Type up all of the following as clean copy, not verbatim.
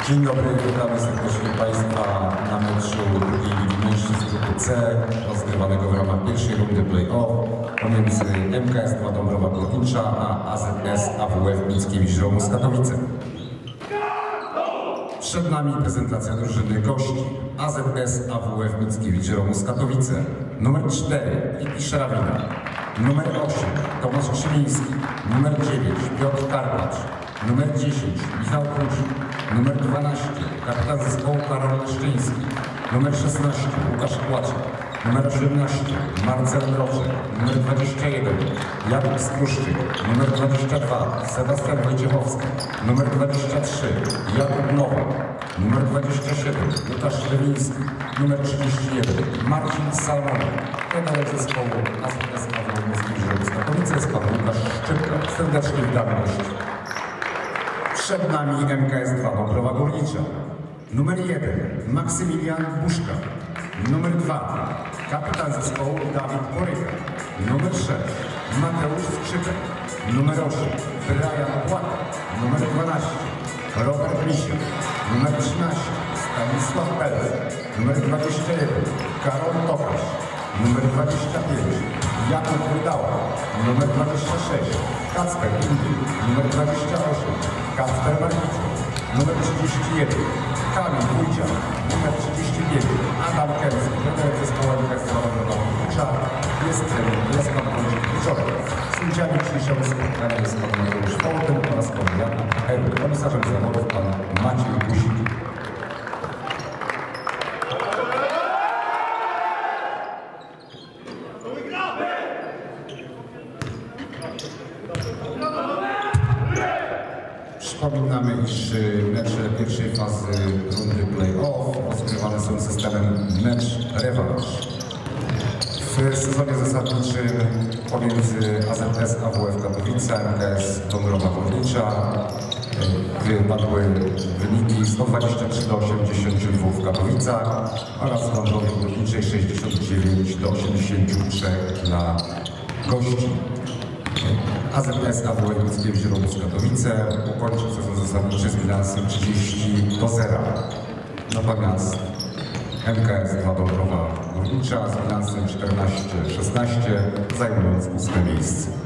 Dzień dobry, witamy serdecznie Państwa na meczu drugiej ligi mężczyzn grupy C, rozgrywanego w ramach pierwszej rundy play-off pomiędzy MKS Dąbrowa Górnicza a AZS AWF Mickiewicz-Romus Katowice. Przed nami prezentacja drużyny gości. AZS AWF Mickiewicz-Romus Katowice. Numer 4 Iti Szerawina. Numer 8 Tomasz Krzywiński. Numer 9 Piotr Karpacz. Numer 10 Michał Kruzik. Numer 12 kapitan zespołu Karol Leszczyński. Numer 16 Łukasz Kłaczek. Numer 18 Marcel Mroczek. Numer 21 Jakub Struszczyk. Numer 22 Sebastian Wojciechowski. Numer 23 Jakub Nowak. Numer 27 Łukasz Lewiński. Numer 31 Marcin Salmonek. Trener zespołu AZS AWF Mickiewicz-Romus Katowice jest pan Łukasz Szczypka. Serdecznie witamy gości. Przed nami MKS Dąbrowa Górnicza. Numer 1 Maksymilian Buszka. Numer 2 kapitan zespołu Dawid Boryka. Numer 6 Mateusz Skrzypek. Numer 8 Brian Płaka. Numer 12 Robert Misiak. Numer 13 Stanisław Pelec. Numer 21 Karol Tokarz. Numer 25 Jakub Wydała. Numer 26 Kacper Indy. Numer 28 Kacper Markic. Numer 31 Kamil Wójciak. Numer 35 Adam Kęski. Trener zespołu MKS Dąbrowa Górnicza. Jest pan Wojciech Wieczorek. Sędziami dzisiejszego spotkania jest pan Mateusz Fołtyn oraz pan Jakub Eru. Komisarzem zawodów pan Maciej Busik. Przypominamy, iż mecze pierwszej fazy rundy play-off rozgrywane są systemem mecz-rewanż. W sezonie zasadniczym pomiędzy AZS AWF Katowice a MKS Dąbrowa Górnicza padły wyniki 123-82 w Katowicach oraz w Dąbrowie Górniczej 69-83 dla gości. AZS AWF Mickiewicz-Romus Katowice ukończył sezon zasadniczy z bilansem 30-0. Natomiast MKS Dąbrowa Górnicza z bilansem 14-16, zajmując 8. miejsce.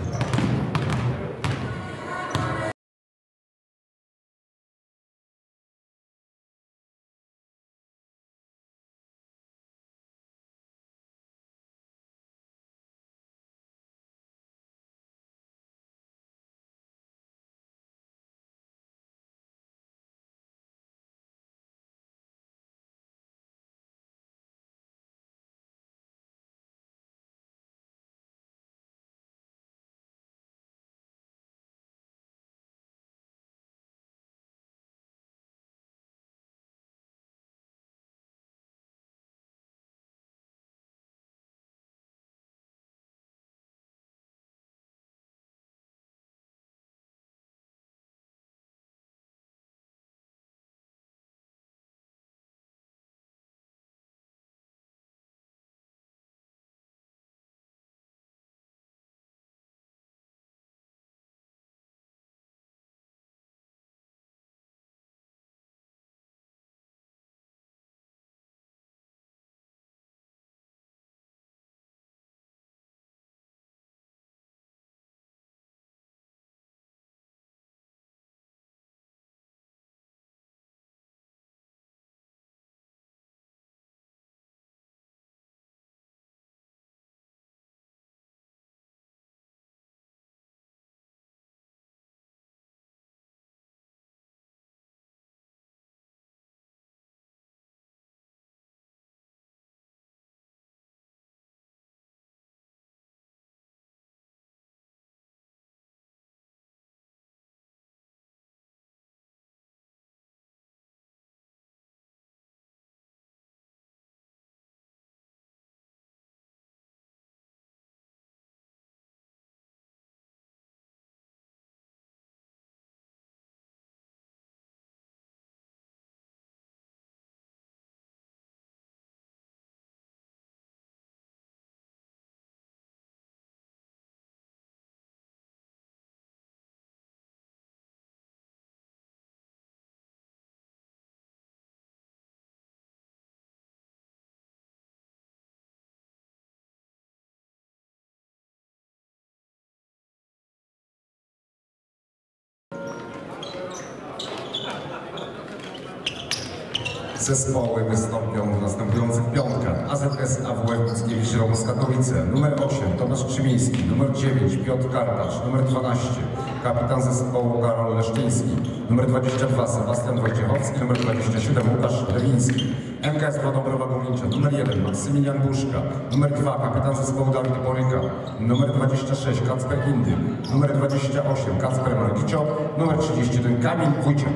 Zespoły wystąpią w następujących piątkach. AZS AWF Mickiewicz Romus Katowice. Numer 8 Tomasz Krzymiński. Numer 9 Piotr Karpacz. Numer 12 kapitan zespołu Karol Leszczyński. Numer 22 Sebastian Wojciechowski. Numer 27 Łukasz Lewiński. MKS Dąbrowa Górnicza. Numer 1 Maksymilian Buszka. Numer 2 kapitan zespołu Dawid Boryka. Numer 26 Kacper Indyk. Numer 28 Kacper Margicio. Numer 31 Kamil Wójciak.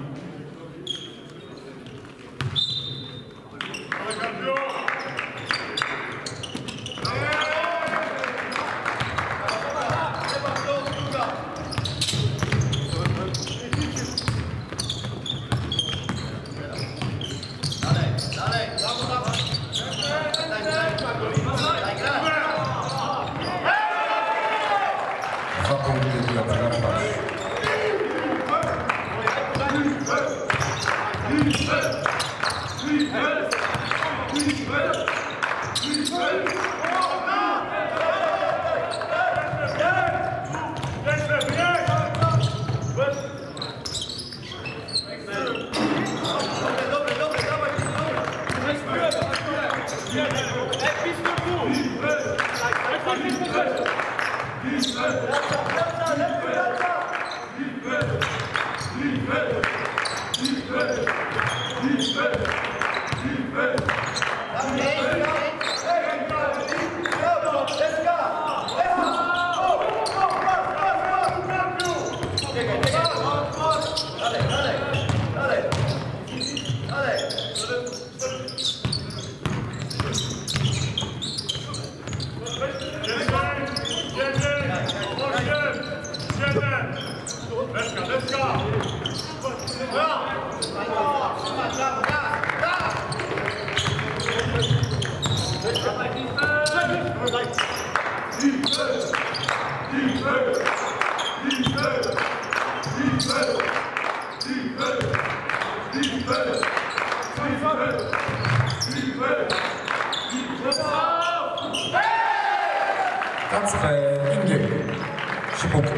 Kacper Indyk. 3 punkty.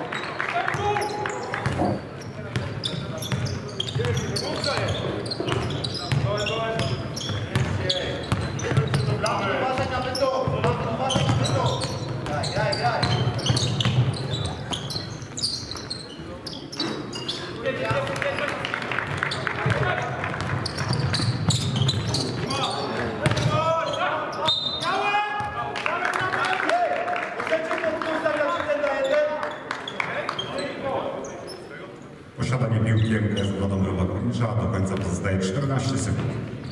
Posiadanie piłki MKS Dąbrowa Górnicza do końca pozostaje 14 sekund.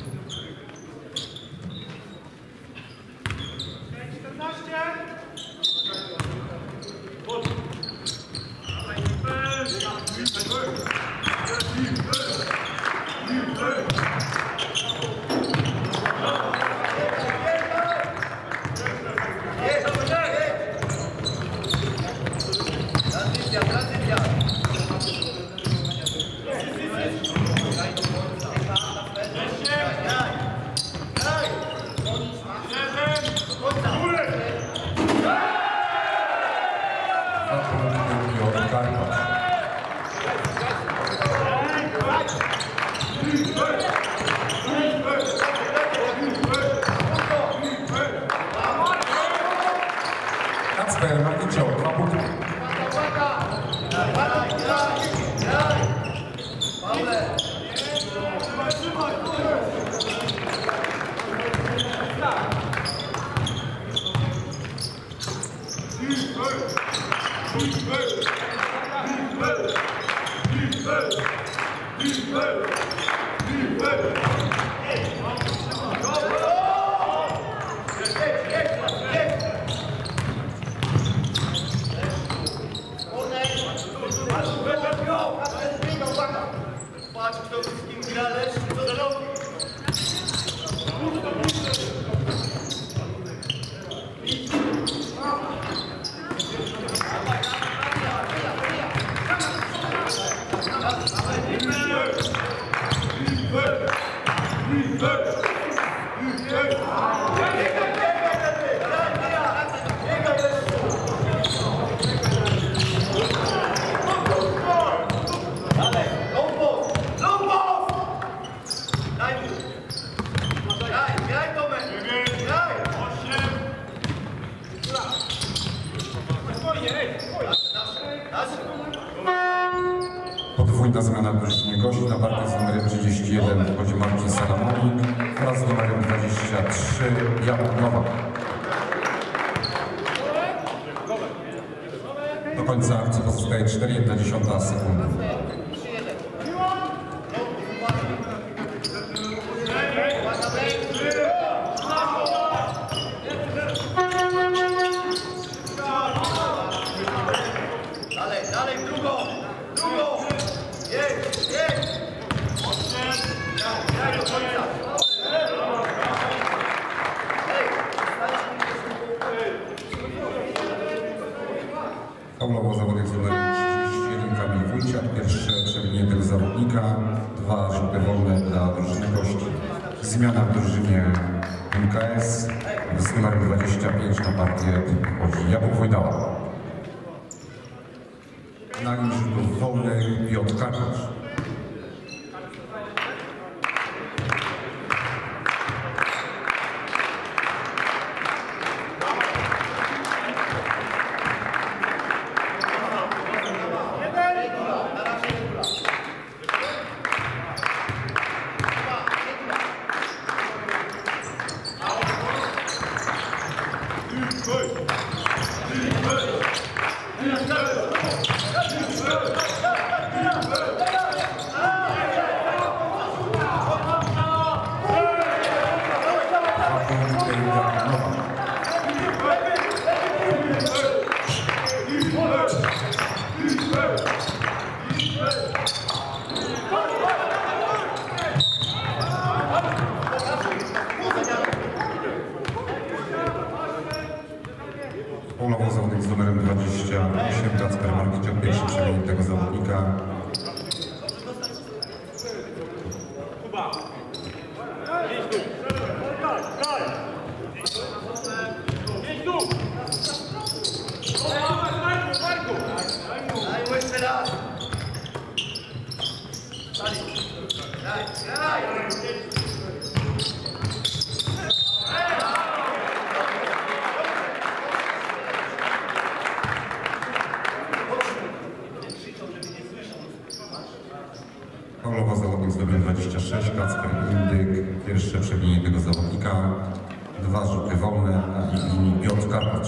Kacper Margicio, 2 punkty. Patrz, kto z kim gra, lecz co za robi. Daj Podwójna zmiana w drużynie gości na partię z numerem 31 wchodzi Marcin Salamonik oraz z numerem 23 Jakub Nowak. Do końca akcji pozostaje 4,1 sekundy. Dalej, drugą! Jedź! Daj do końca! Faulował zawodnik z numerem 31 Kamil Wójciak. Pierwsze przewiniętego zawodnika. 2 rzuty wolne dla drużyny gości. Zmiana w drużynie MKS z numerem 25 na partię wchodzi Jakub Wojdała. Na linii rzutów wolnych Piotr Karpacz. Faulował zawodnik z numerem 28 Kacper Markiciok, pierwszy przewinięty tego zawodnika. Faulował zawodnik z numerem 26 Kacper Indyk, pierwsze przewinięty tego zawodnika. 2 rzuty wolne na ich linii Piotr Karpacz.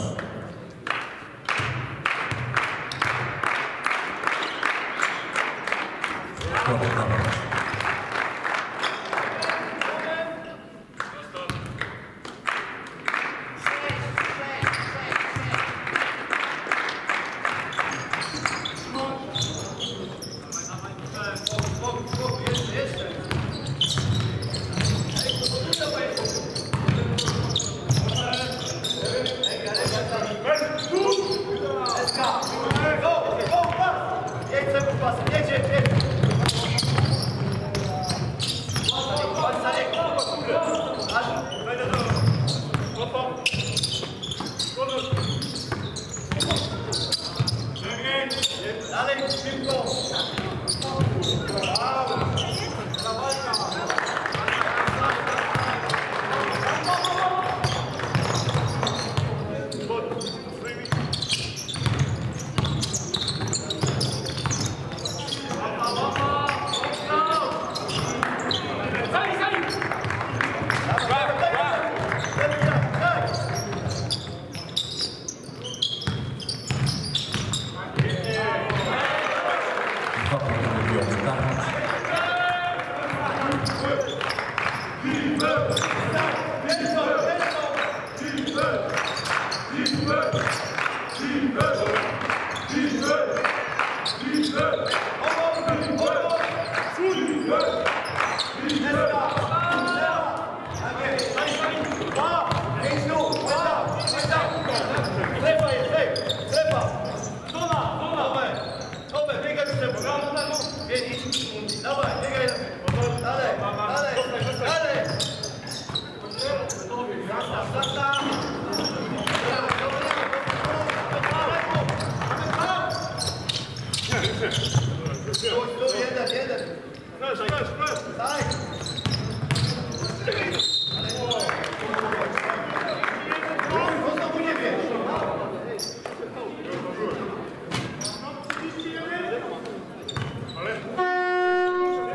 Piotr Karpacz. Dalej, szybko!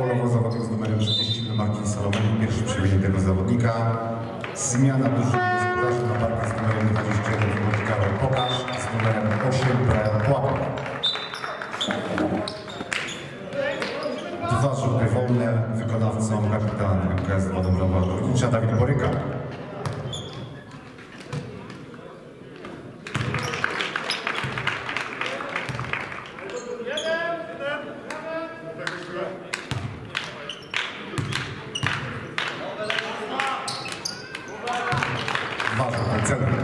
Polowo zawodnik z numerem 30 Marcin Salomon, pierwszy przyjęcie tego zawodnika. Zmiana drużyny gospodarzy na parkę z numerem 21 Karol Pokaż, z numerem 8 Brian Płaka. Dwa rzuty wolne, wykonawcą kapitan MKS Wodobrała Górnicza Dawid Boryka. Dwa rzuty celne.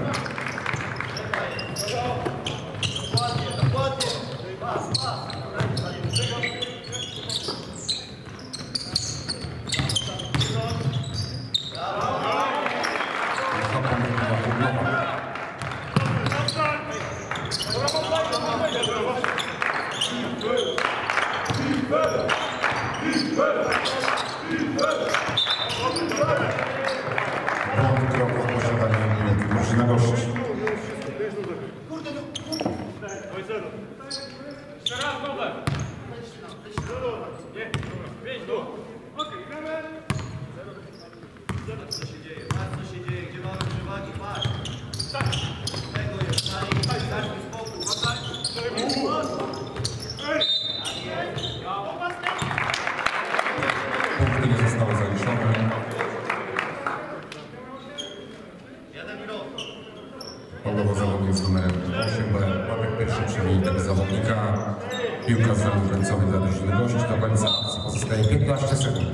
Błąd kroku w posiadaniu drużyny gości. Co się dzieje? Co się dzieje? Gdzie mamy przewagi? Patrz. Tego jest. Daj mi spokój. Punkty nie zostały zaliczone. Polowo zawodnik z numerem 8 Brian Płaka, pierwszy przyjęcie tego zawodnika. Piłka z ramion końcowej dla drużyny gości. Do końca akcji pozostaje 15 sekund.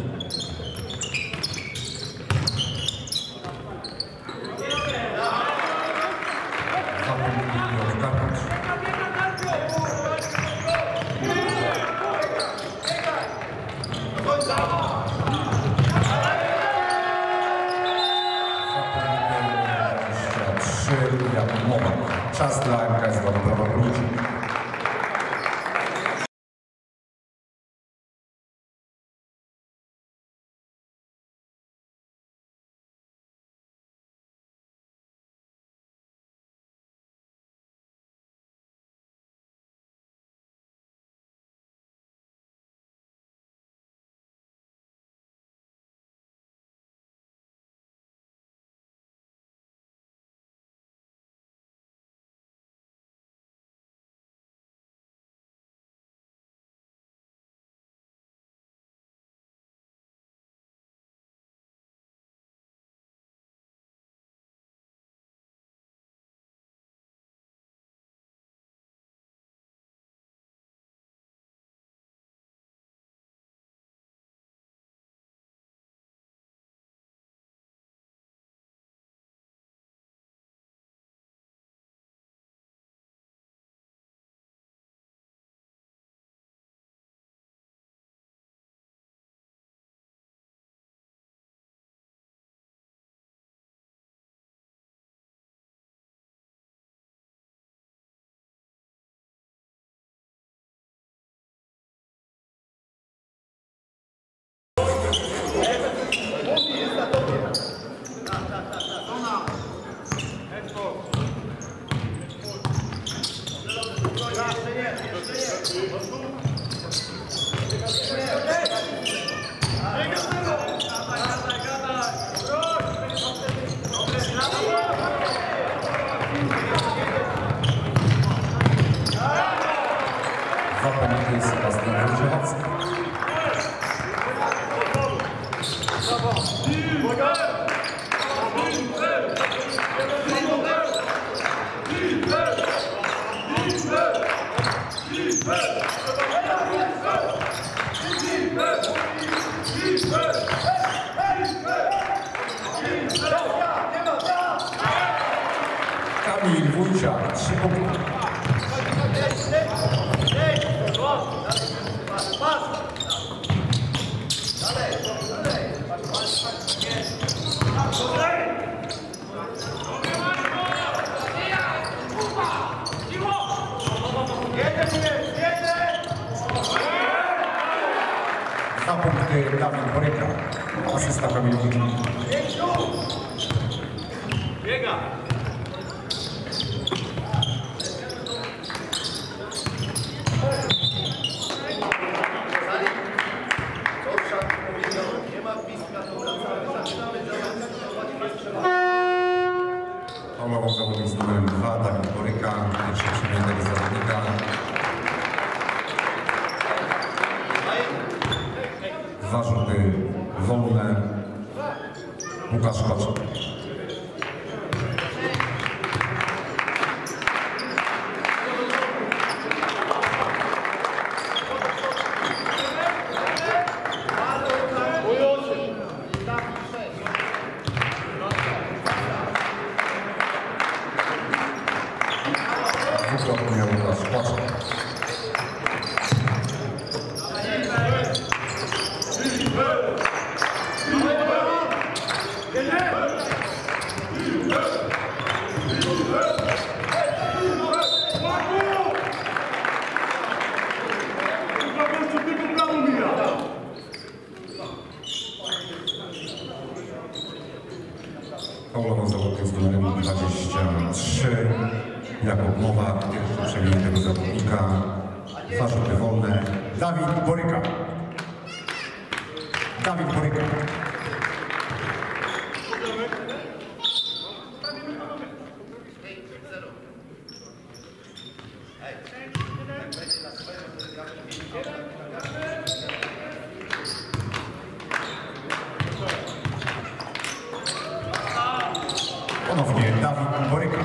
Czas dla MKS Wodobrała Górnicza. Kamil Wójciak, 3 punkty. Dwa punkty Dawid Boryka, asysta Kamil Wójciak. Biega! 2 rzuty wolne. Łukasz Paczek. Dwukrotnie Łukasz Paczek. Faulował zawodnik z numerem 23. Jakub Nowak, pierwszy przemian tego zawodnika. 2 rzuty wolne. Dawid Boryka. Dawid Boryka. Ponownie Dawid Boryka.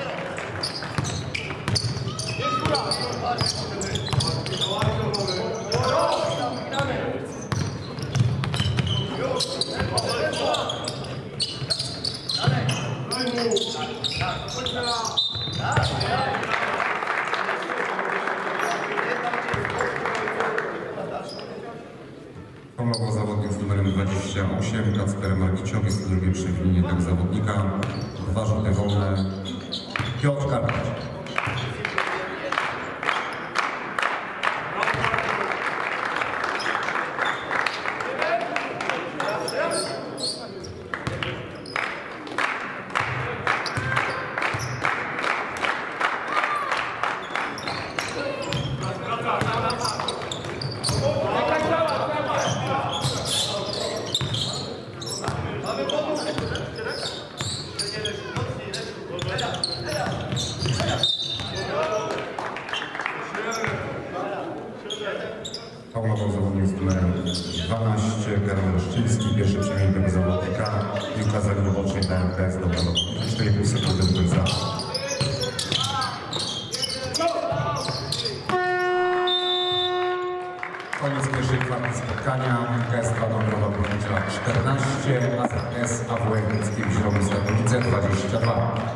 Pomogł zawodnik z numerem 28, Kacper Magiciow, jest to drugie przewinienie tego zawodnika. 2 rzuty wolne. Piotr Karpacz. Faulował zawodnik z numerem 12, Karol Leszczyński, pierwszy przemian tego zawodnika. Piłka za linią bocznej dla MKS do 4,5 sekundy do końca. Koniec pierwszej kwarty spotkania. MKS Dąbrowa Górnicza 14, AZS AWF Mickiewicz-Radomska 22.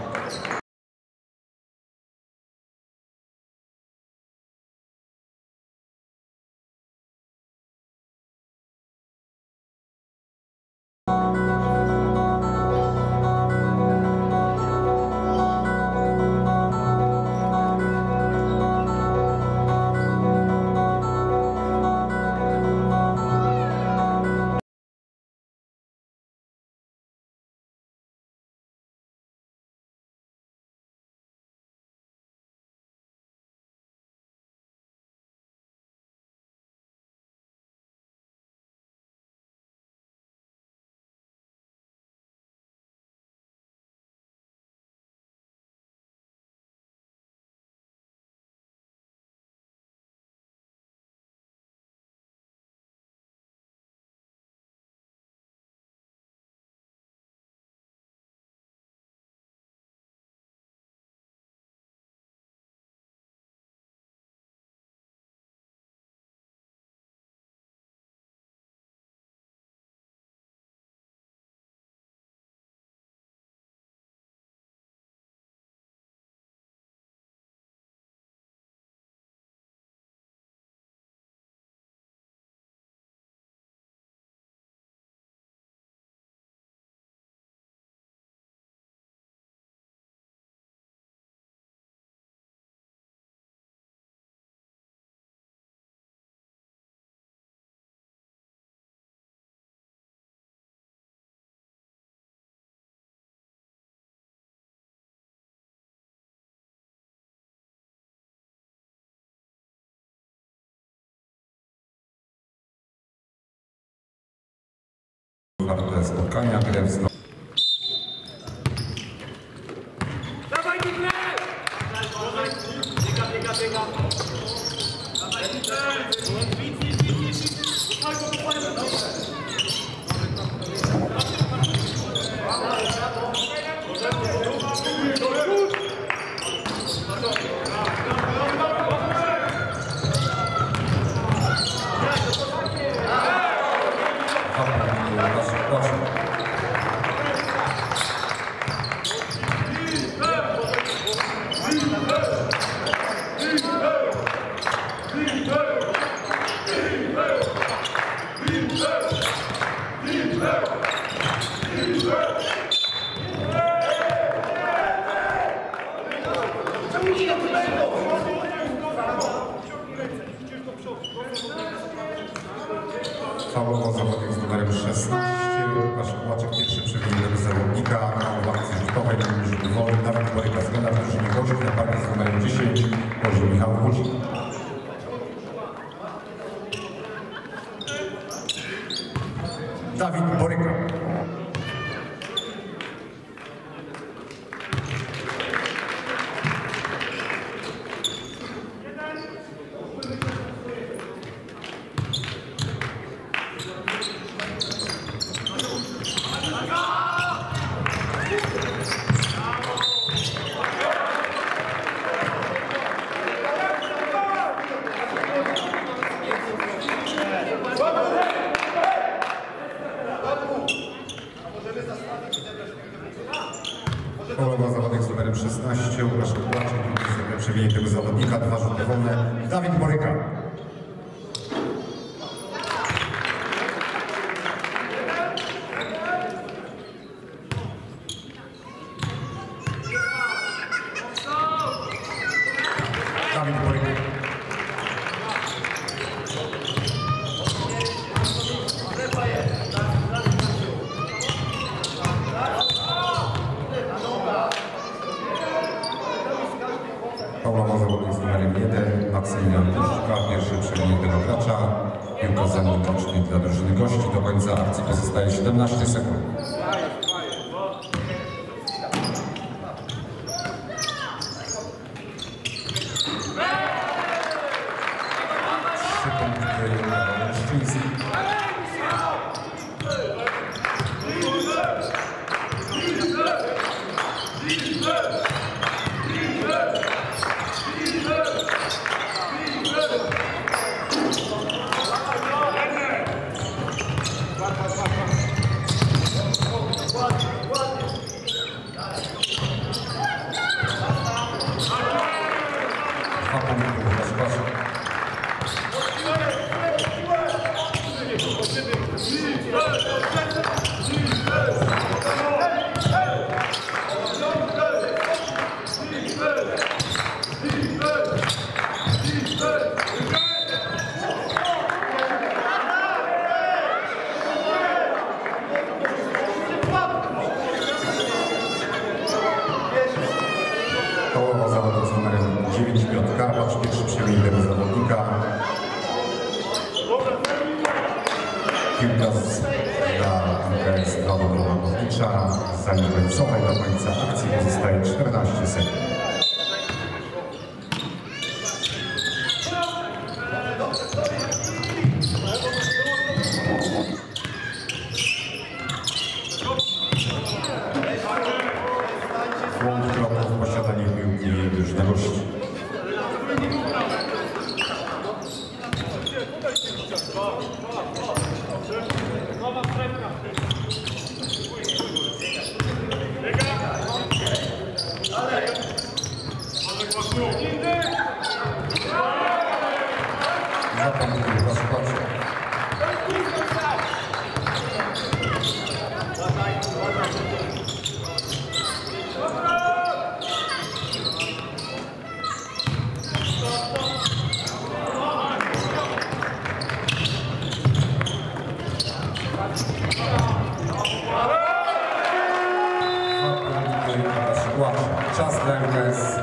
Warte spotkania, Grewsko. Dawaj, Michał! Biega. Dawaj, Michał! Faulował zawodnik z numerem 16, Łukasz Kłaczek, pierwszy przewiniętego zawodnika na akcji rzutowej na linii rzutu wolny. Dawid Boryka zmiana w drużynie gości na parę z numerem 10, poziom Michał Wódzik. Dawid Boryka. Faulował zawodnik z numerem 16, Łukasz Kłaczek, przewiniętego zawodnika, 2 rzuty wolne. Dawid Boryka. Dawid Boryka. Faulował zawodnik z numerem 1, Maksymilian Puszka, pierwszy przewiniętego gracza. Piłka za nim łącznie dla drużyny gości. Do końca akcji pozostaje 17 sekund. 3 punkty dla Leszczyński. Faulował zawodnik z numerem 9, Piotr Karpacz, pierwszy przewiniętego zawodnika. Piłka dla MKS dla Dobrowicza. Za nim końcowej do końca akcji pozostaje 14 sekund. Błąd kroków w posiadaniu piłki drużyny gości. Zapomnij Łukasz Kłaczek. Czas dla MKS.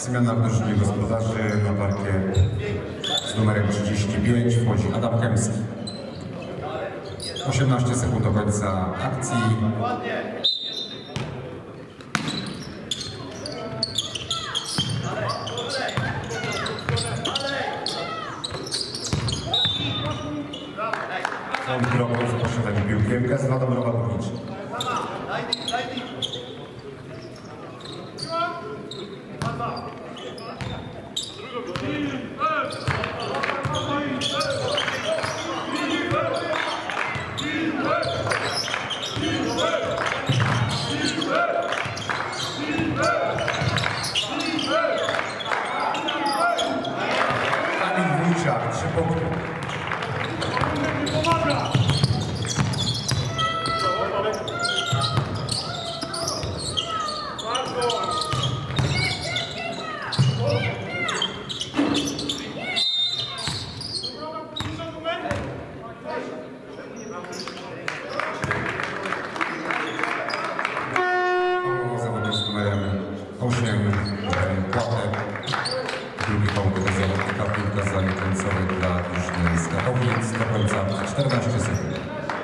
Zmiana w drużynie gospodarzy na parkiet z numerem 35 wchodzi Adam Kemski. 18 sekund do końca akcji. Są drogą w posiadaniu piłki. MKS Władom Romanowicz. Kamil Wójciak, 3 punkty. Zawodnik z numerem 8, Płatek. Drugi punkt do zawodnika, piłka zakońcowy dla drużyny z Katowic. Do końca 14 sekund.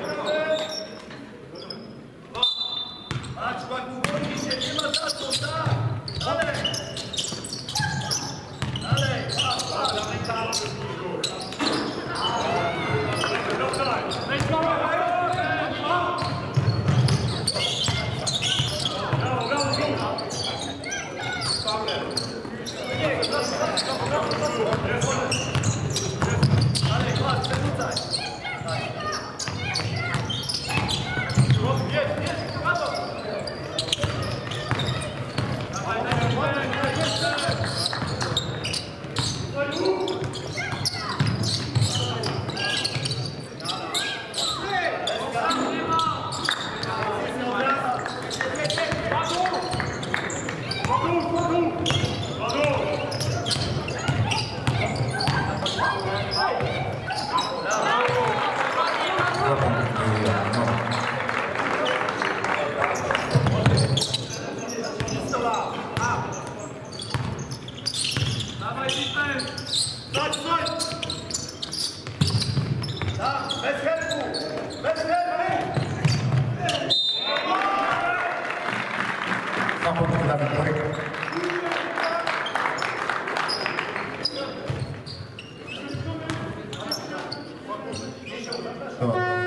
Dawid Boryka. To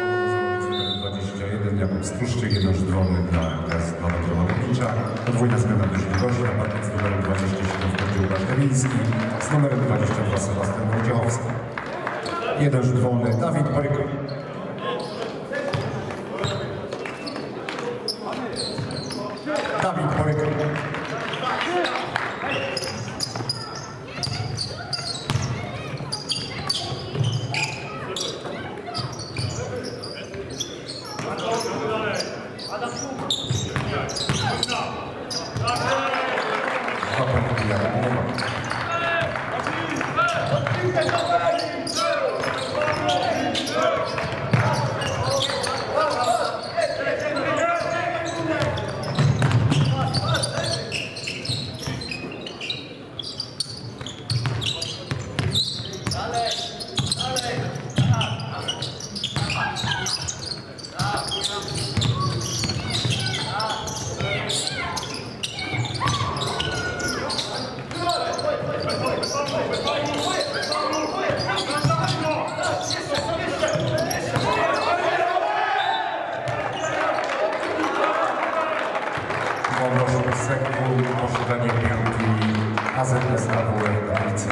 21, Jakub Struszczyk, jeden rzut wolny dla MKS Władom Romanowicza. Podwójna zmiana drużyny gości na parkiet z numerem 27 wchodził Łukasz Kamiński, z numerem 22 Sebastian Wojciechowski. Jeden rzut wolny, Dawid Boryka. Dawid Boryka. sekund posiadanie piłki AZS AWF Katowice.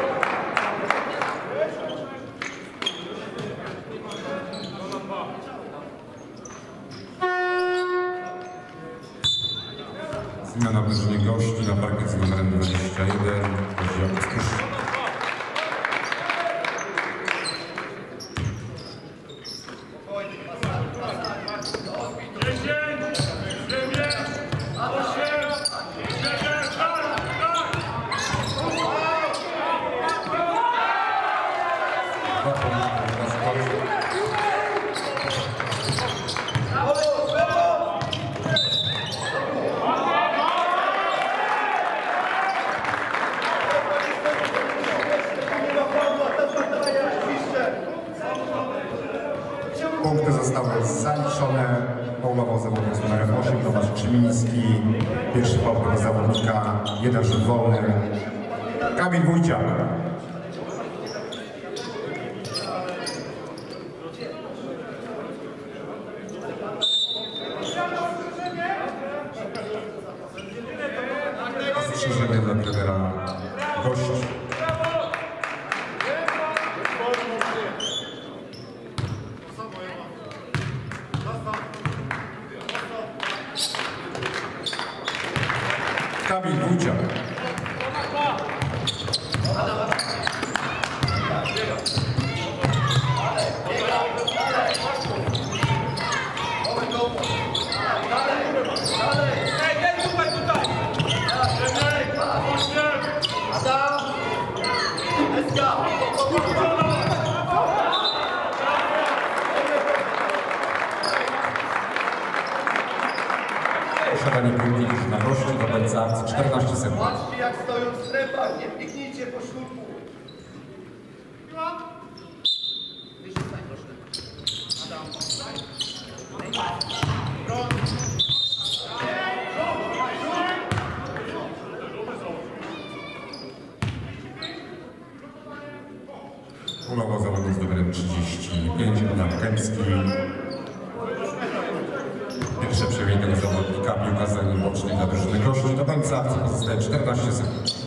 Zmiana w drużynie gości na parkiet z numerem 21. Chodzi o Kostusz. zaliczone. Paulował zawodnik z numerem 8, Tomasz Krzymiński. Pierwszy faul tego zawodnika, jeden rzut wolny. Kamil Wójciak. Ostrzeżenie dla trenera gości. Kamil Wójciak. Posiadanie piłki już na gości do końca akcji 14 sekund. Patrzcie jak stoją w strefach, nie piknijcie po szturku. Wyżej stań proszę. Paulował zawodnik z numerem 35, Adam Kępski. Pierwsze przejęcie tego zawodnika, piłka za nim bocznej dla drużyny gości. Do końca akcji pozostaje 14 sekund.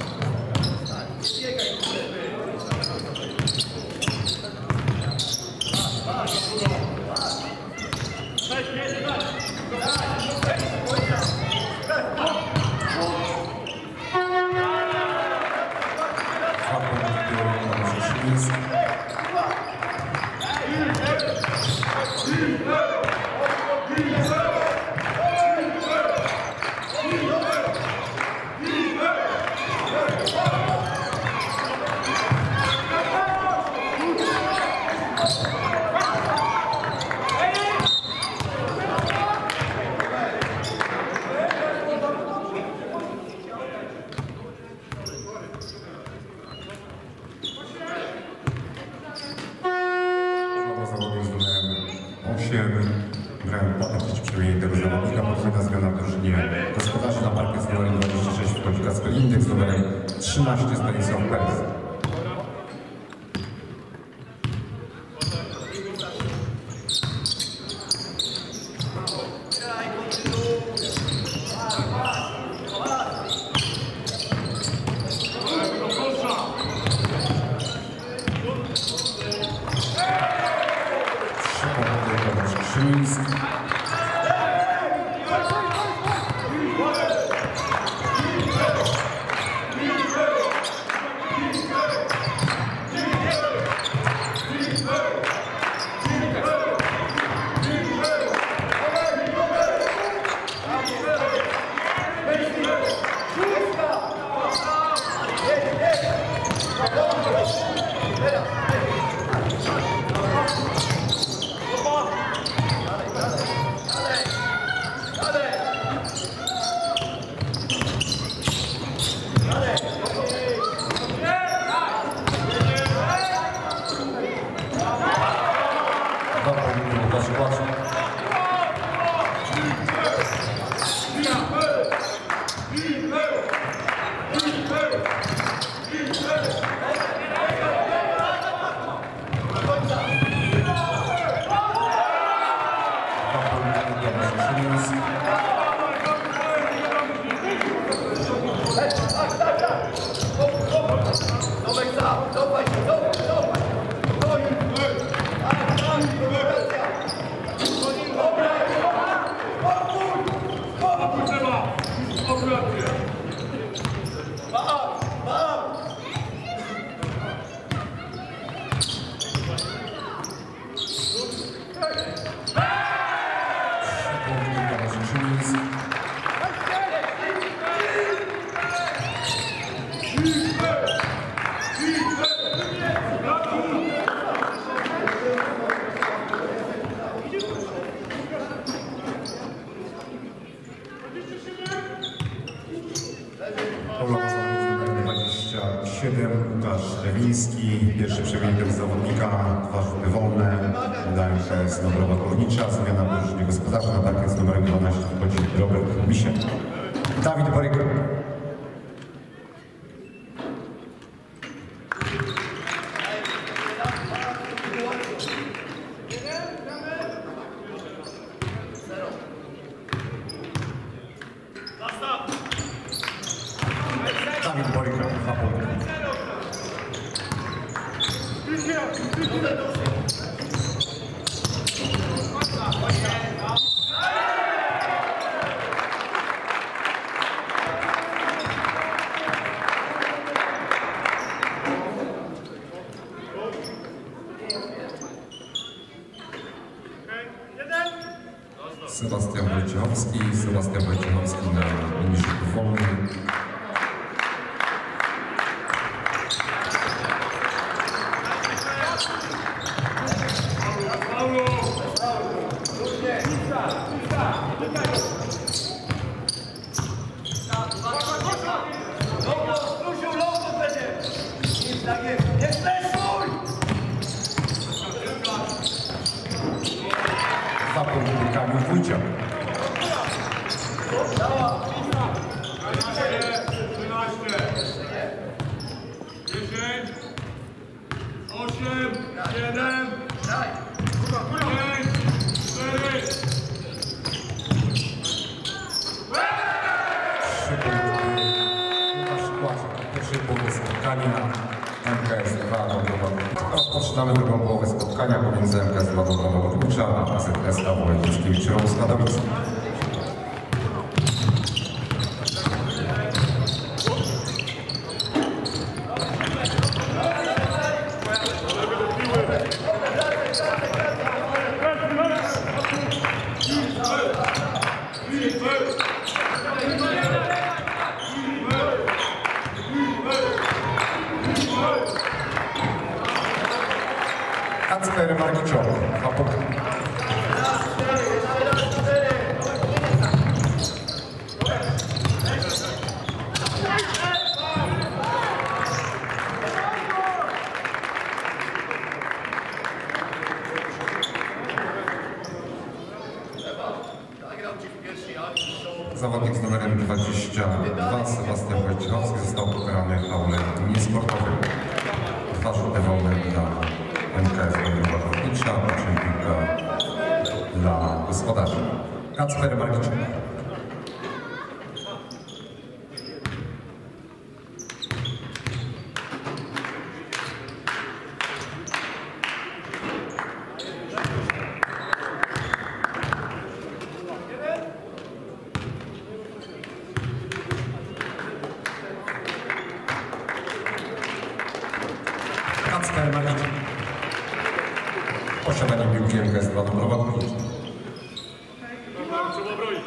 Brałem potem przejęcie tego zawodnika, podwójna zmiana w drużynie gospodarzy na parkiet z numerem 26 wchodzi Kacper Indeks, z numerem 13 Stanisław Perez. Krzymiński. 7 Łukasz Lewiński, pierwszy przemian zawodnika, 2 rzuty wolne dla MKS Noworowa Górnicza, zmiana w drużynie gospodarza, na parkiet z numerem 12 wchodzi Robert Misiek. Dawid Boryka. Dawid Boryka, 2 punkty. Sebastian Wojciechowski na linii rzutów wolnych. Kamil Wójciak. 10, 8, 7, 5, 4. Połowy spotkania MKS 2 rozpoczynamy drugą połowę spotkania pomiędzy MKS 2 Górnicza a AZS AWF Mickiewicz-Katowice. Kacper Margiciow, 2 punkty. Zawodnik z numerem 22, Sebastian Wojciechowski, został pokarany faulem niesportowym. 2 rzuty wolne dla MKS Noworowa Górnicza, czyli piłka dla gospodarzy. Kacper Margiciow. Kacper Margiciow. Posiadanie piłki MKS Noworowa Górnicza. trzeba bronić.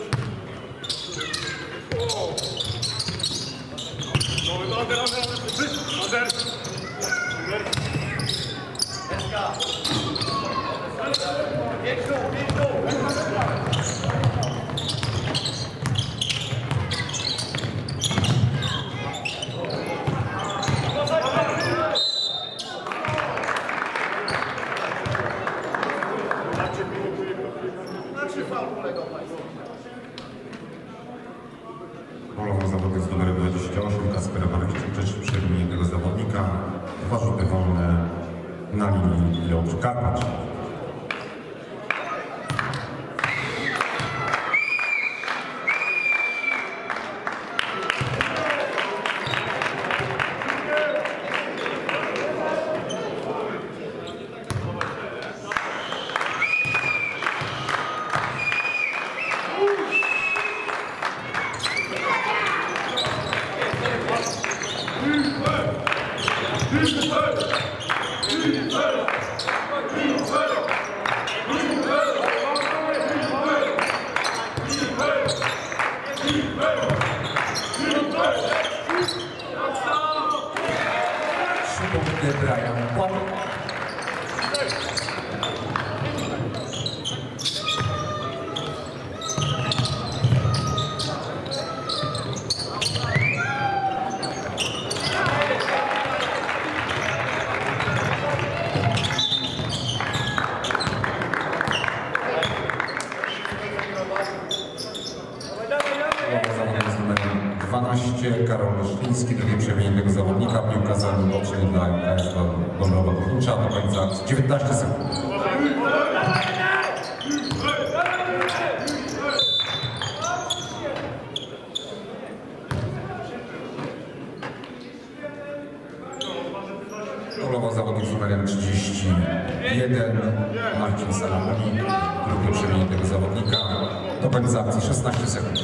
Polował zawodnik z numerem 28, Kacper Margiciow, przejmuje tego zawodnika. 2 rzuty wolne na linii Leopold Karpacz. Brian Płat. 12, Karol Szliński, drugie przemienienie tego zawodnika, piłka za nim bocznej dla MKS Dąbrowa Górnicza do końca akcji. 19 sekund. Królowo zawodnik z numerem 31, Marcin Salamoni, drugie przemienienie tego zawodnika do końca akcji. 16 sekund.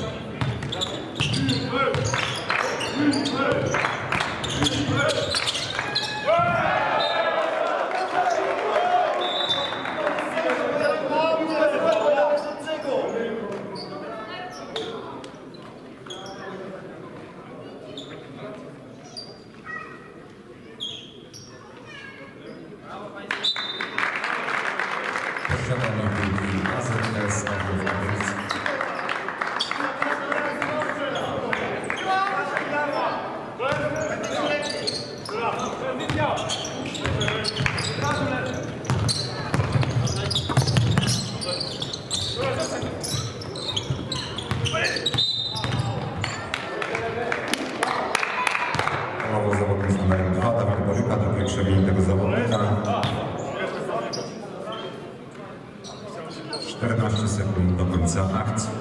Posiadanie piłki AZS AWF. Nowo zawodnik z numerem 2, Dawid Boryka, drugie przemienienie tego zawodnika. 14 sekund do końca akcji.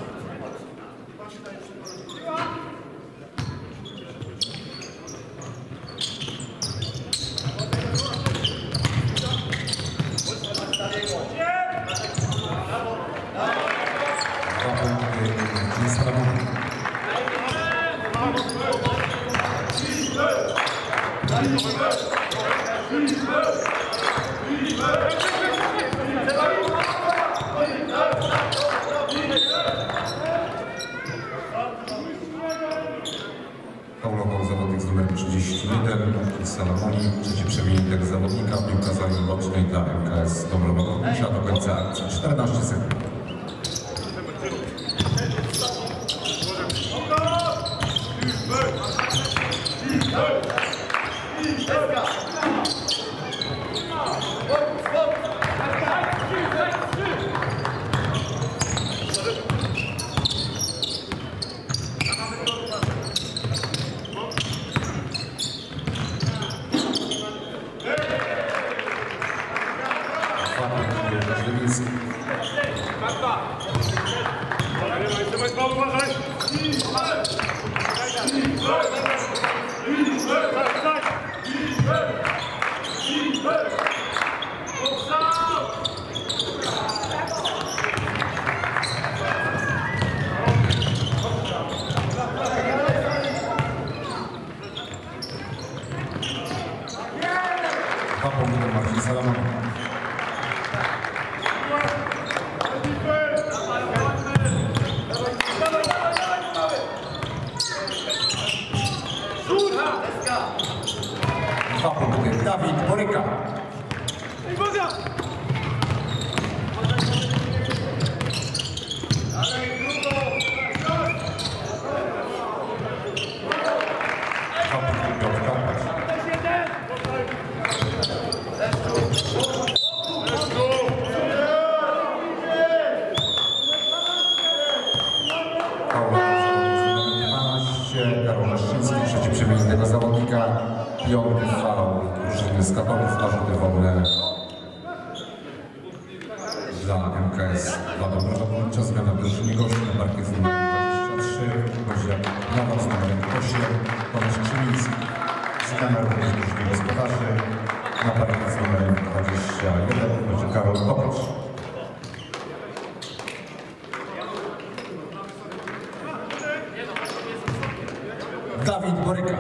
Faulował zawodnik z numerem 31, Marcin Salamoni, trzecie przemienienie tego zawodnika, piłka za nim bocznej dla MKS Dąbrowa Górnicza do końca akcji. 14 sekund. Marcin Salamoni. Dwa punkty. Dawid Boryka. Karol Szliński, trzeci przemienienie tego zawodnika, piąty faul drużyny z Katowic na rzuty wolne dla MKS Dąbrowa Górnicza. Zmiana w drużynie gości na parkiet z numerem 23, Kozia Nowak z numerem 8, Tomasz Krzymiński. Zmiana również w drużynie gospodarzy na parkiet z numerem 21, będzie Karol Kopacz. Dawid Boryka.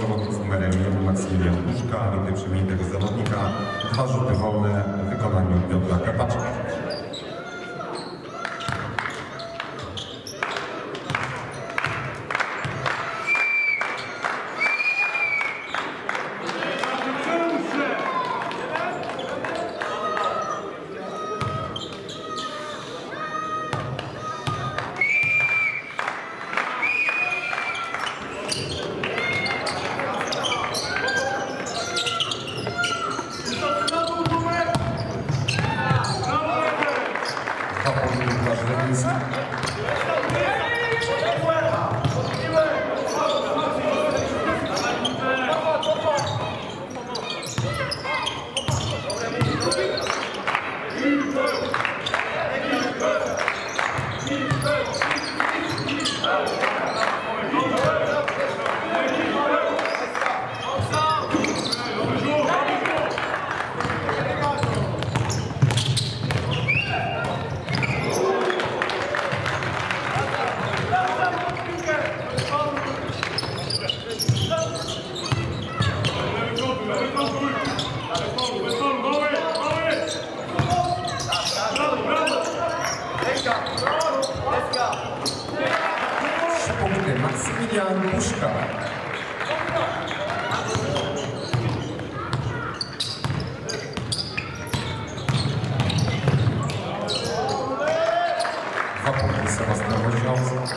zawodnik z numerem 1 Maksymilian Puszka, nigdy przymienitego zawodnika, 2 rzuty wolne w wykonaniu Piotra Karpaczka. Maksymilian Puszka. Dwa punkty Sebastian Wojciechowski.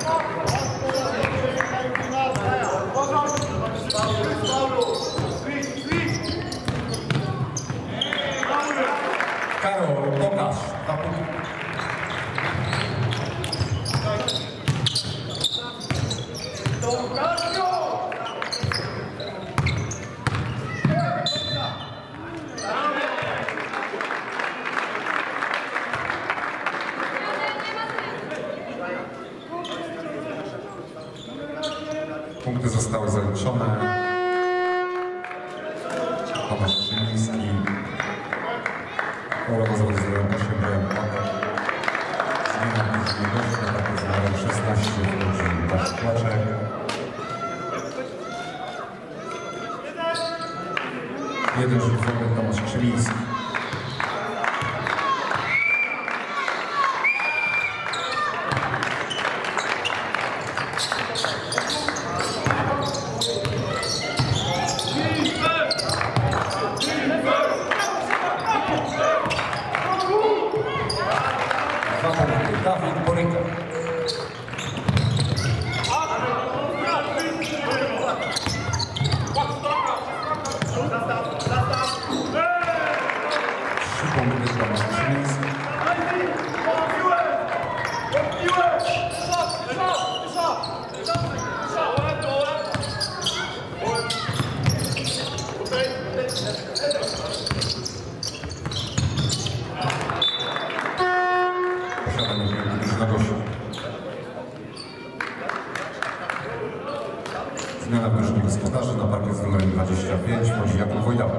Karol Pokaż. 2 punkty. Punkty zostały zaliczone. Tomasz Krzymiński. Uroda zawody z numerem 8 Brian Patek. Zmiana późniejsza, tak z numerem 16 wchodzi Wasz Płaczek. Jeden rzut wolny Tomasz Krzymiński. Dawid Boryka. Zmiana w drużynie gospodarzy na parkiet z numerem 25 wchodzi Jakub Wojdała.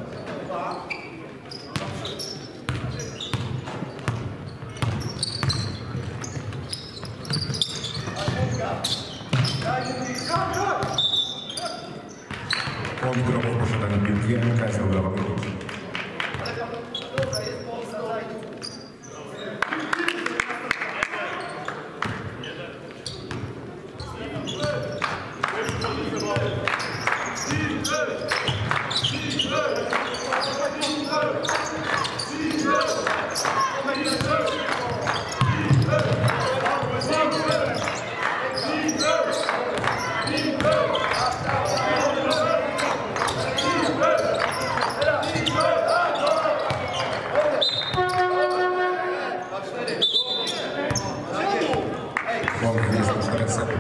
Prawidłowo w posiadaniu piłki MKS Wrocław Górnicza. Błąd 24 sekund.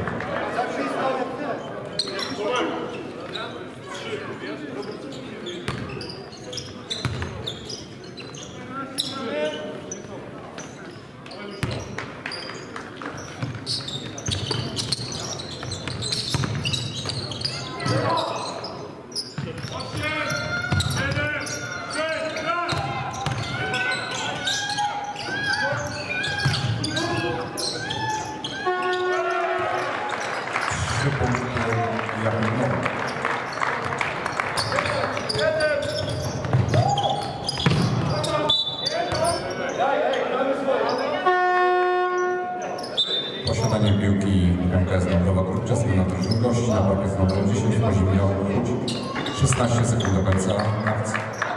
Posiadanie piłki bramka jest Dąbrowa Górcza, zmiana drużyn gości na parkę z numerem 10 wchodzi Michał Chudzik. 16 sekund do końca akcji.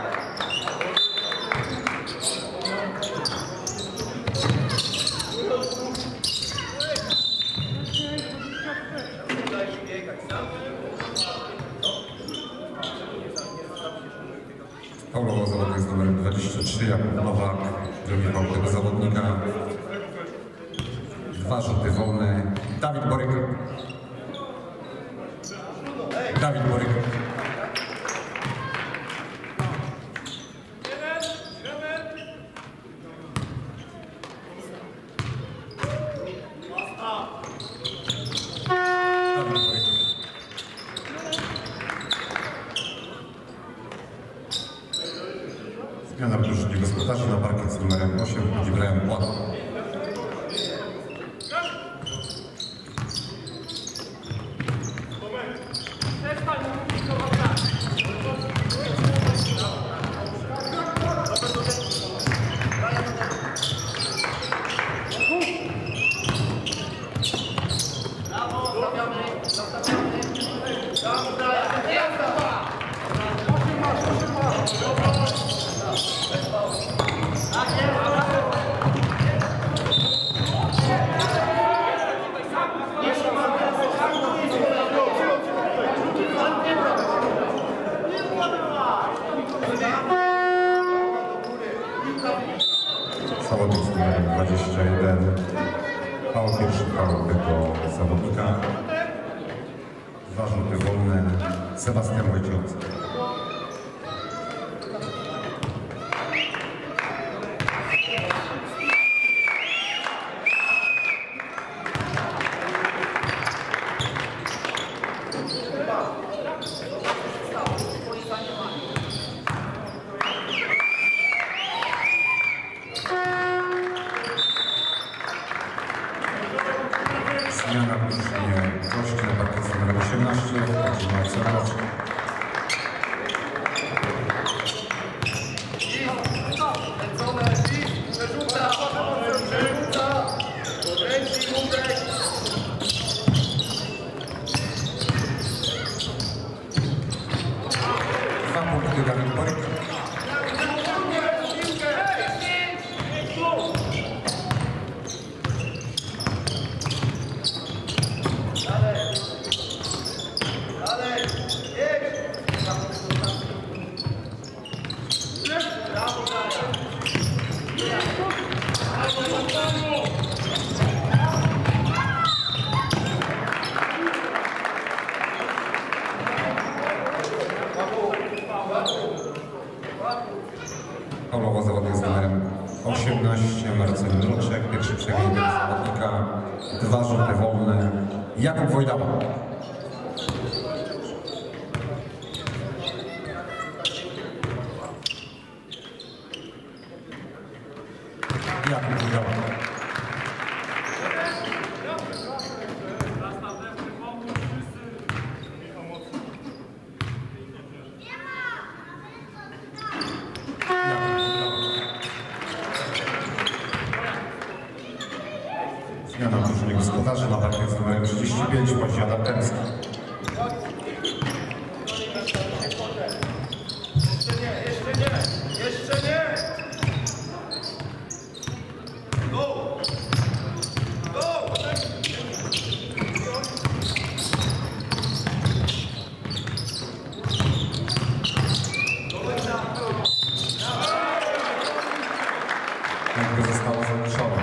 Paulowo zawodnik z numerem 23, Jakub Nowak, drugi faul tego zawodnika. 2 rzuty wolne. Dawid Boryk. Dawid Boryk. Zmiana w drużynie gospodarzy na parkiet z numerem 8 wchodzi Brian Płat. Zawodnik z numerem 21. Faul pierwszy faul tego zawodnika. 2 rzuty wolne. Sebastian Wojciechowski. Zmiana w drużynie gości na parkiet z numerem 18, wchodzi Marcel Roczek. Dwa punkty Dawid Boryk. Paulowo zawodnik z numerem 18, Marcel Mroczek, pierwszy przebieg zawodnika, 2 rzuty wolne, Jakub Wojdawa. Jakub Wojdawa. Zmiana w drużynie gospodarzy na parkiet z numerem 35 wchodzi Adam Temski. Jeszcze nie! Go! Go! Jakby została zaliczona.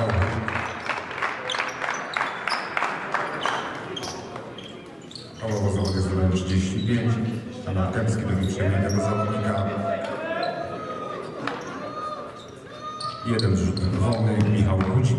Paulowo zawodnik z numerem 35, Adam Temski do wyprzedzenia tego zawodnika. 1 rzut wolny, Michał Chudzik.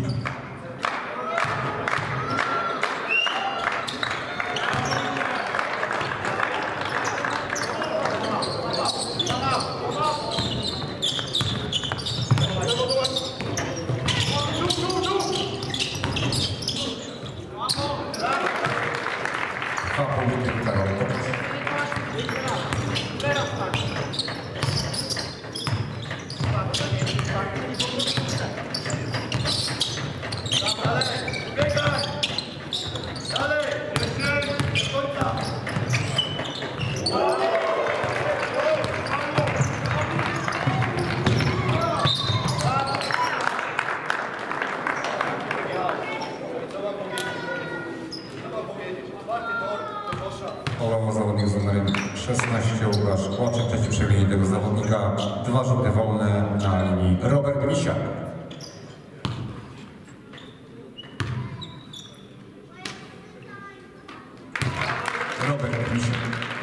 Dwa punkty Karol Kopacz. 16 Łukasz Kłaczek, trzeci przewinienie tego zawodnika, 2 rzuty wolne na linii Robert Misiak. Robert Misiak.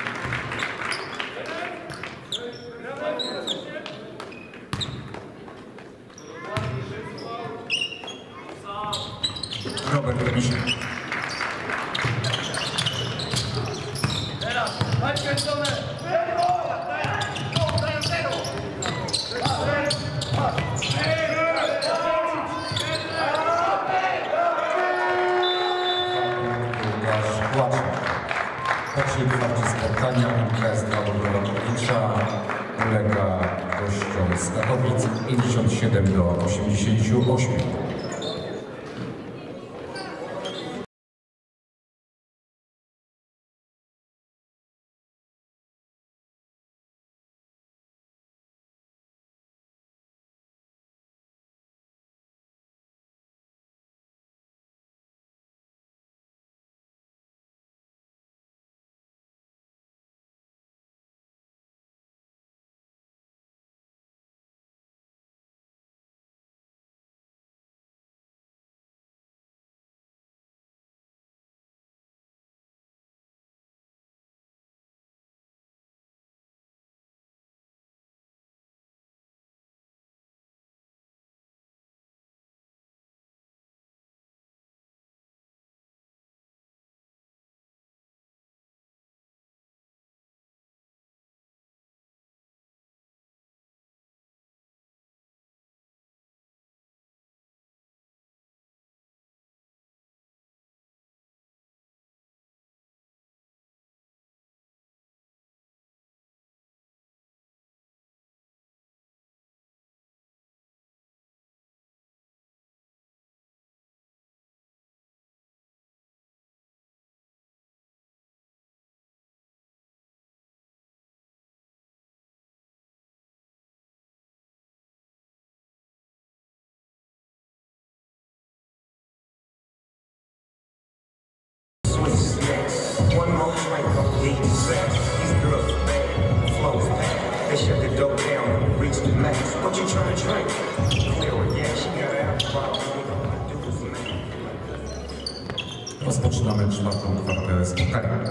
Robert Misiak. Teraz, chodź kręcone! Łukasz Kłaczek. Po ćwierćfinale spotkania MKS Dobrowolowicza ulega gościom z Katowic 57-88. One more drink, these girls are bad, flows bad. They shut the door down, reach the max. What you trying to drink? Clear, yeah, she got alcohol. Rozpoczynamy 4. kwartę spotkania.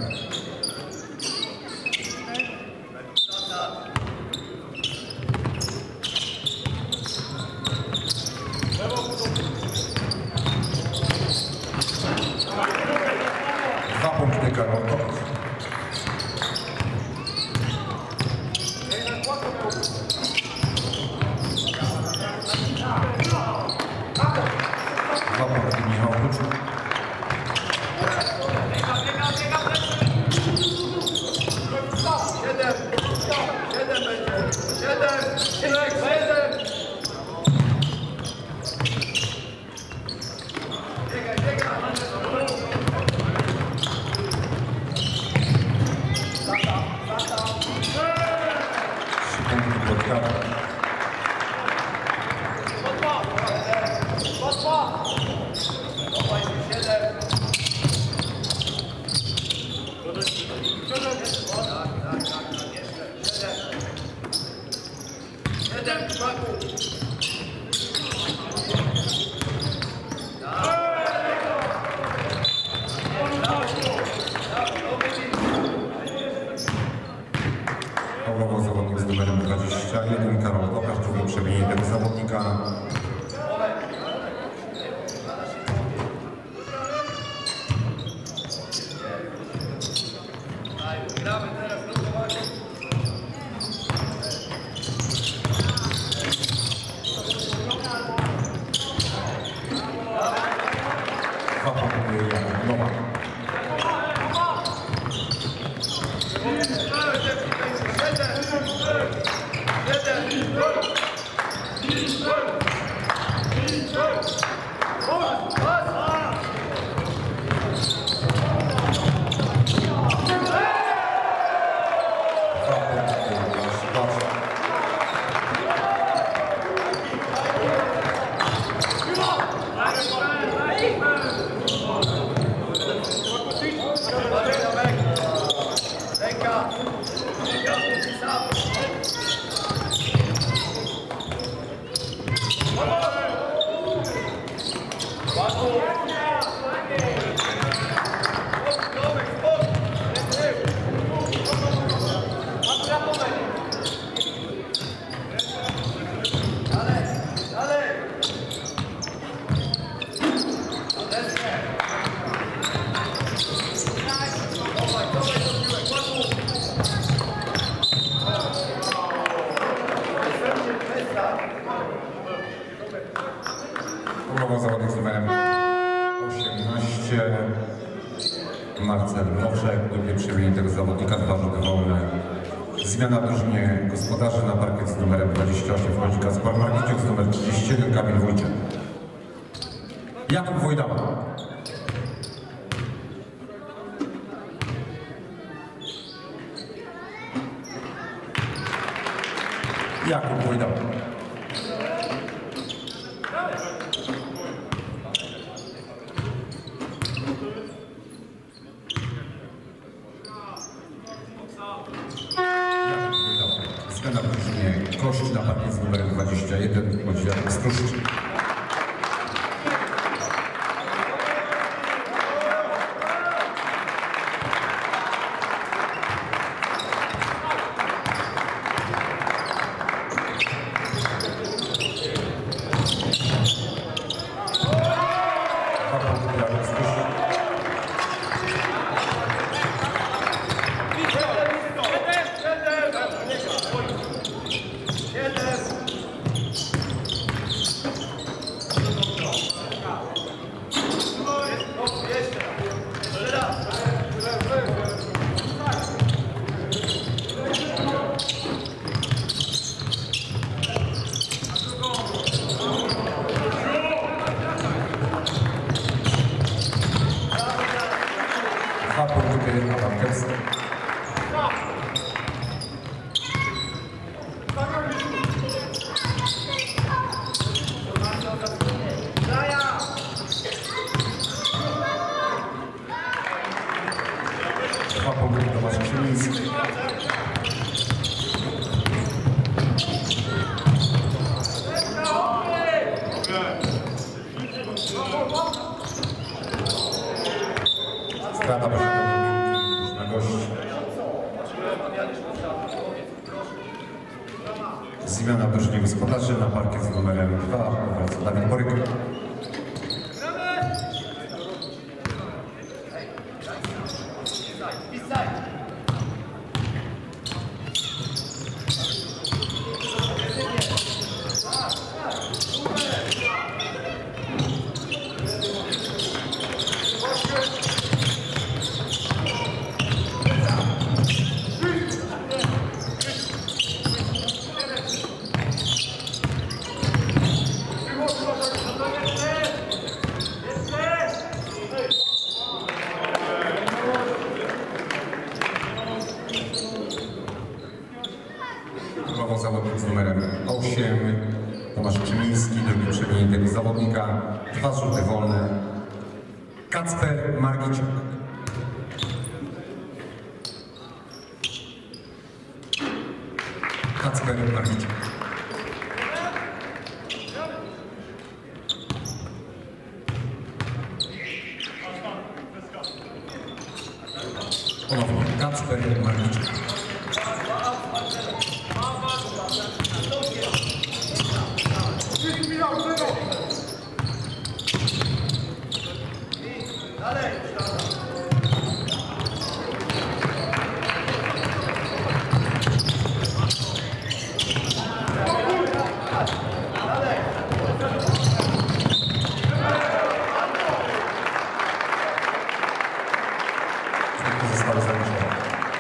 Zawodnik z numerem 21, Karol Tokarz, drugie przewinienie tego zawodnika. Próbował zawodnik z numerem 18. Marcel Nowrzek. Do pierwszej tego zawodnika 2 rzuty wolne. Zmiana w drużynie gospodarzy na parkiet z numerem 28 wchodzi Kacper Margiciuk, z numer 31 Kamil Wójciak. Jakub Wojdała. Jakub Wojdała. Zmiana w drużynie Kości na parkiet z numerem 21 chodzi Jakub Skruszczyk. Strata na gości. Zmiana w drużynie gospodarzy na parkiet z numerem 2 wraca Dawid Boryk. Zawodnik z numerem 8, Tomasz Krzymiński, drugi przemienienie tego zawodnika, 2 rzuty wolne, Kacper Margiciuk. Kacper Margiciuk. Ponownie Kacper Margiciuk. Zostały zaliczone.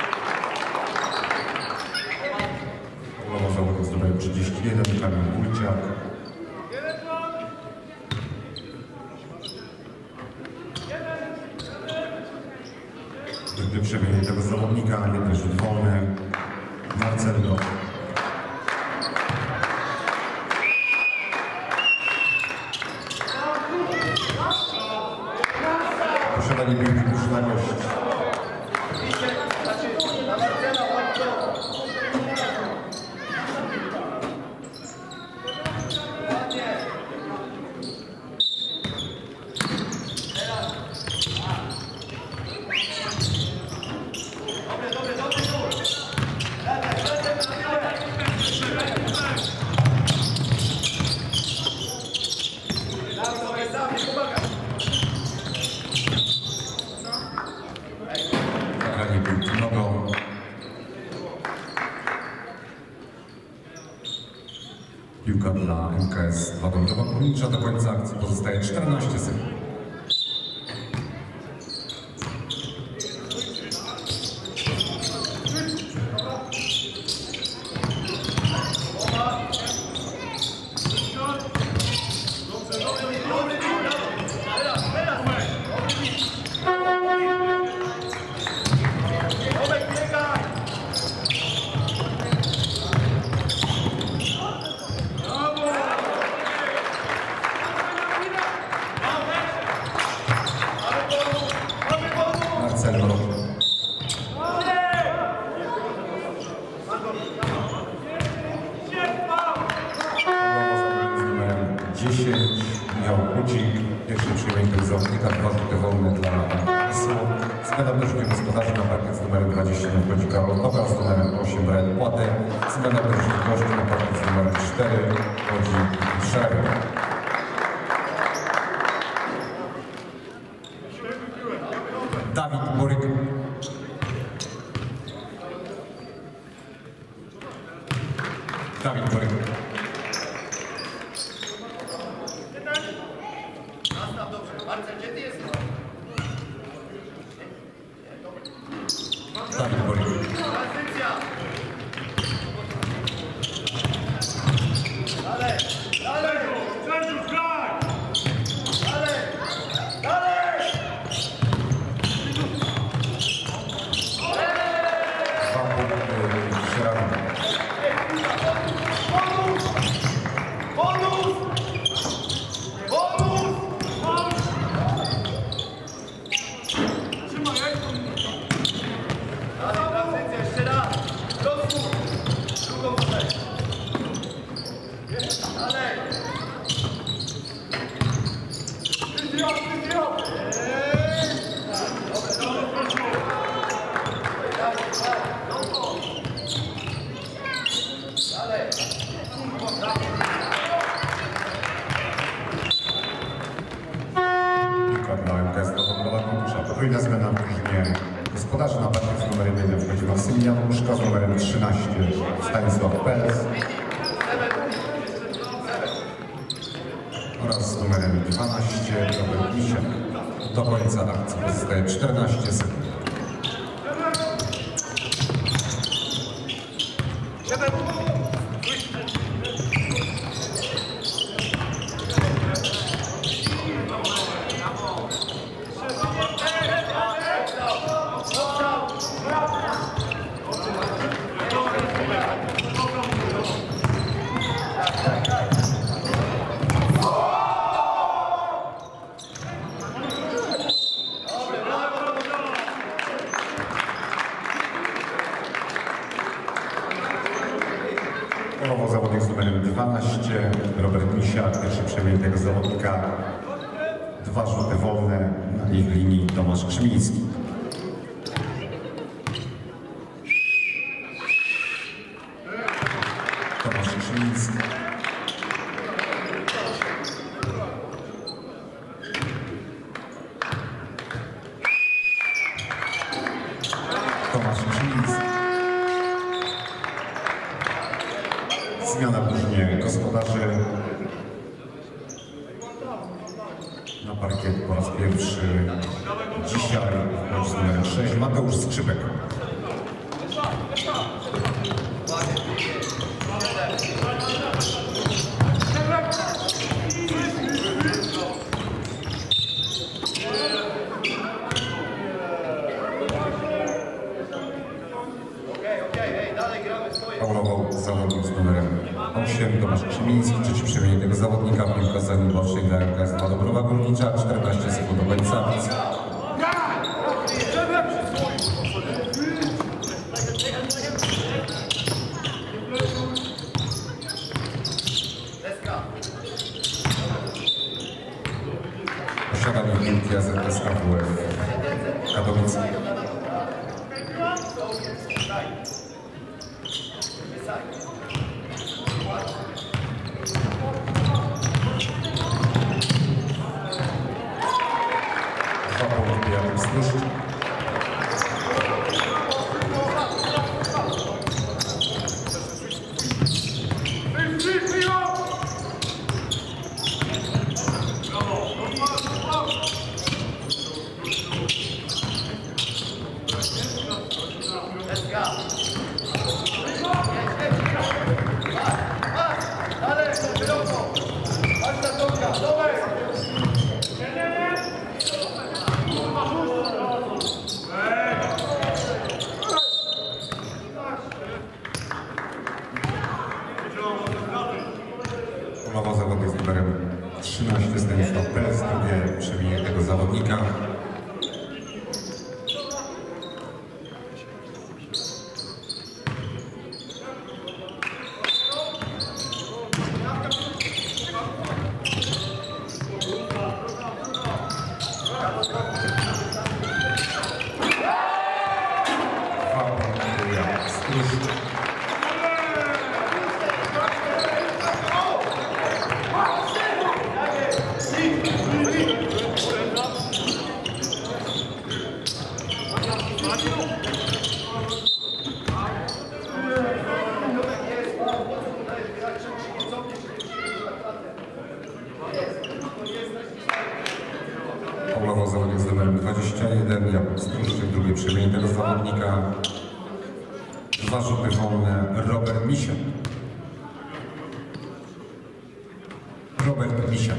Królowo zawodów z numerem 31 Kamil Wójciak. Gdy przemienienie tego zawodnika, jeden rzut wolny, Marcel Nowrzek. Posiadanie piłki drużyna gości. Zagranie piłki nogą. Piłka dla MKS 2 do Górnicza do końca akcji pozostaje 14 sekund. Marcel Mroczek. Z numerem 10 miał Kucik. Pierwszy przyjęty zawodnika, 2 rzuty wolne dla PSU. Zmiana drużyny gospodarzy na parkiet z numerem 20 wchodzi Karol Toka, z numerem 8 Brian Płaty. Zmiana drużyny gości na parkiet z numerem 4 wchodzi Szereg. Dawid Boryk. Dawid Boryk. Nastaw dobrze. Marcel, gdzie ty jesteś? Dawid Boryk. Tranzycja. Dalej, dalej. Sędziów, graj. Dalej, dalej. 2 punkty Sierawina. Bonus! Bonus! Bonus! Dalej, tranzycja, jeszcze raz. Rozwój. Drugą stronę. Dalej. Wyzdrow, wyzdrow. Dalej. Dla MKS Wodobrowa Kątusza. Podwójna zmiana w drużynie gospodarzy na parkiet z numerem 1 wchodzi Maksymilian Muszka, z numerem 13 Stanisław Pels oraz z numerem 12 Robert Misiak. Do końca akcji pozostaje 14 sekund. Polował zawodnik z numerem 12, Robert Misiak, pierwszy przejętego zawodnika. 2 rzuty wolne, na ich linii Tomasz Krzymiński. Tomasz Krzymiński. Tomasz Krzymiński. Zmiana w drużynie gospodarzy. Na parkiet po raz pierwszy dzisiaj mecz z numerem 6 Mateusz Skrzypek. Faulował zawodnik z numerem 8 Tomasz Krzymiński, trzeci przemienienie tego zawodnika w piłce zanibocznej dla MKS Wodobrowa Górnicza, 14 sekund do końca akcji. Posiadanie piłki AZS AWF Katowice. 13 Stanisław Pelec, drugie przewinienie tego zawodnika. Paulował zawodnik z numerem 21, Jakub Struszczyk, drugie przewinienie tego zawodnika. 2 rzuty wolne, Robert Misiak. Robert Misiak.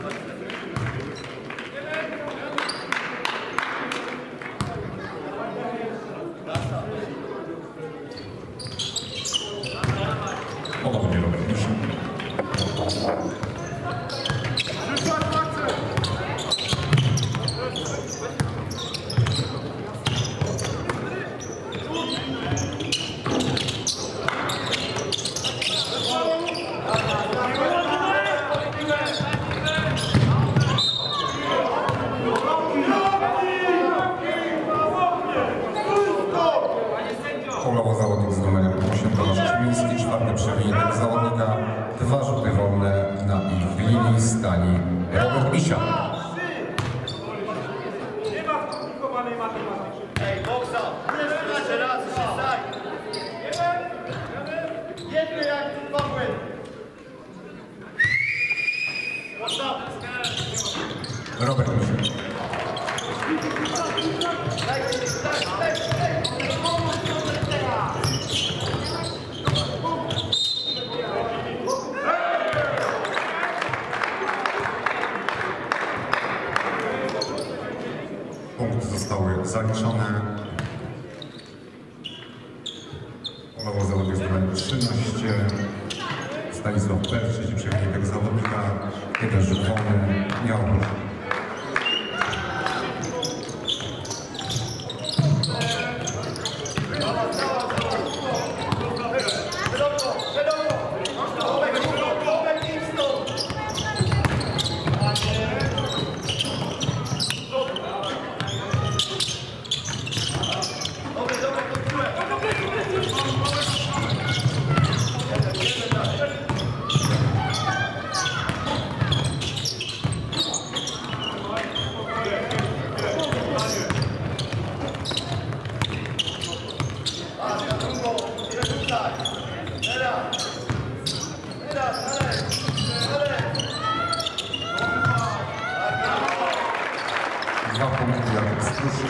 Ponownie Robert Misiak. Paulował zawodnik z numerem 8, Tomasz Krzymiński, 4 przewinienie tego zawodnika. 2 rzuty wolne na ich linii stani Robert Misiak. Nie ma skomplikowanej matematyki. Ej, boksa! Jeszcze raz, przestań! Jedny jak 2 błędy. Robert Misiak. Punkty zostały zaliczone. Paulował zawodnik z numerem 13. Stanisław Pelec, trzeci przewinienie tego zawodnika. 1 rzut wolny, miał. Dwa punkty Jakub Struszczyk.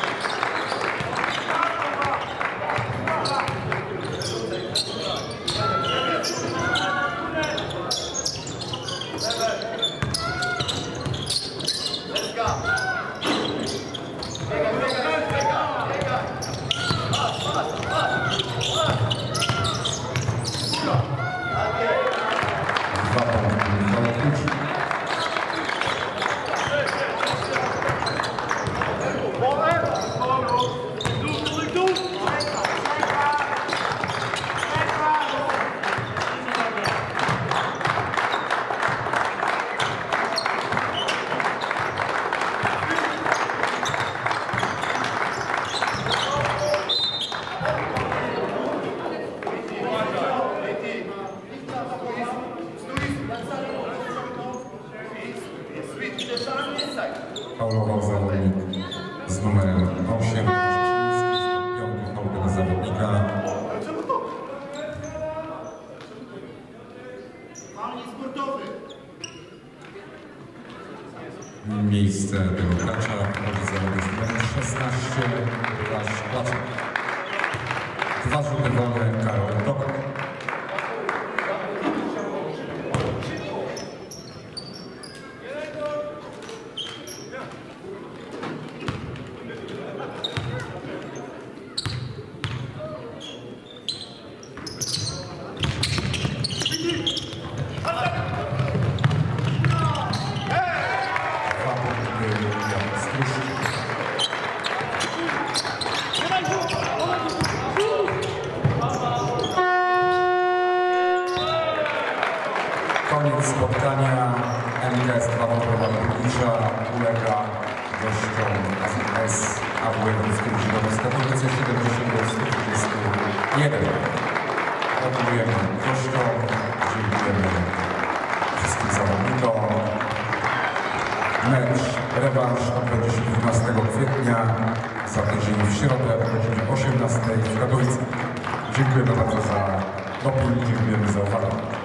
Paulował zawodnik z numerem 8, piąty faul tego zawodnika. Miejsce tego gracza prowadzi zawodnik z numerem 16, Łukasz Płaczek. 2 rzuty wolne, Karol Tokar. rewanża ulega gościom AZS AWF Łódzkie Widzirowo z Katowice 70-121. Gratulujemy gościom, dziękujemy wszystkim zawodnikom. Mecz, rewanż odbędzie się 12 kwietnia, za tydzień w środę o godzinie 18 w Katowicach. Dziękujemy bardzo za doping, dziękujemy za uwagę.